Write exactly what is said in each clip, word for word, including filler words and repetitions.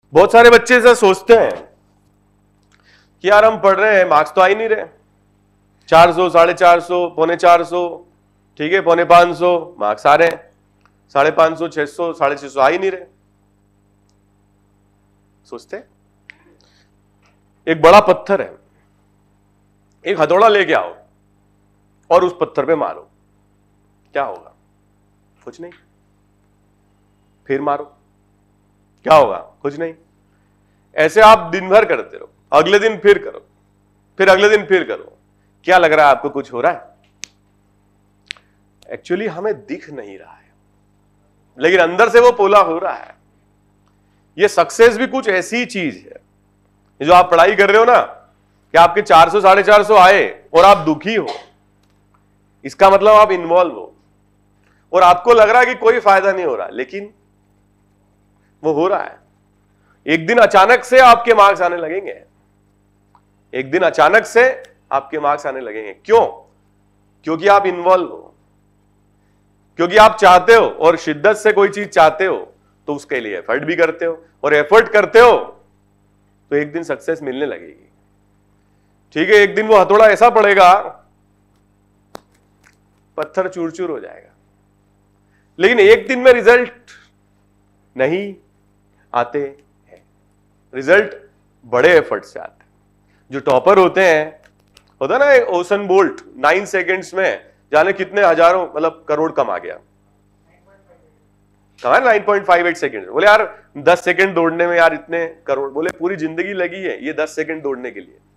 बहुत सारे बच्चे ऐसा सोचते हैं कि यार हम पढ़ रहे हैं, मार्क्स तो आ ही नहीं रहे, चार सौ, साढ़े चार सौ, पौने चार सौ, ठीक है, पौने पांच सौ मार्क्स आ रहे हैं, साढ़े पांच सौ, छह सौ, साढ़े छह सौ आ ही नहीं रहे। सोचते एक बड़ा पत्थर है, एक हथौड़ा लेके आओ और उस पत्थर पे मारो, क्या होगा? कुछ नहीं। फिर मारो, क्या होगा? कुछ नहीं। ऐसे आप दिन भर करते रहो, अगले दिन फिर करो, फिर अगले दिन फिर करो। क्या लग रहा है आपको कुछ हो रहा है? एक्चुअली हमें दिख नहीं रहा है, लेकिन अंदर से वो पोला हो रहा है। ये सक्सेस भी कुछ ऐसी चीज है, जो आप पढ़ाई कर रहे हो ना, कि आपके चार सौ, साढ़े चार सौ आए और आप दुखी हो, इसका मतलब आप इन्वॉल्व हो और आपको लग रहा है कि कोई फायदा नहीं हो रहा, लेकिन वो हो रहा है। एक दिन अचानक से आपके मार्क्स आने लगेंगे, एक दिन अचानक से आपके मार्क्स आने लगेंगे। क्यों? क्योंकि आप इन्वॉल्व हो, क्योंकि आप चाहते हो और शिद्दत से कोई चीज चाहते हो तो उसके लिए एफर्ट भी करते हो, और एफर्ट करते हो तो एक दिन सक्सेस मिलने लगेगी। ठीक है, एक दिन वो हथौड़ा ऐसा पड़ेगा, पत्थर चूर चूर हो जाएगा, लेकिन एक दिन में रिजल्ट नहीं आते हैं। रिजल्ट बड़े एफर्ट से आते हैं। जो टॉपर होते हैं, होता है ना एक ओसन बोल्ट, नाइन सेकेंड्स में जाने कितने हजारों मतलब करोड़ कमा गया, कहा nine point five eight second. बोले यार दस सेकेंड दौड़ने में यार इतने करोड़, बोले पूरी जिंदगी लगी है ये दस सेकेंड दौड़ने के लिए,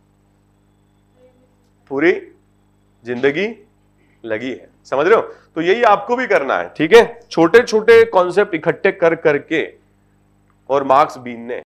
पूरी जिंदगी लगी है। समझ रहे हो? तो यही आपको भी करना है, ठीक है, छोटे छोटे कॉन्सेप्ट इकट्ठे कर करके और मार्क्स बीनने।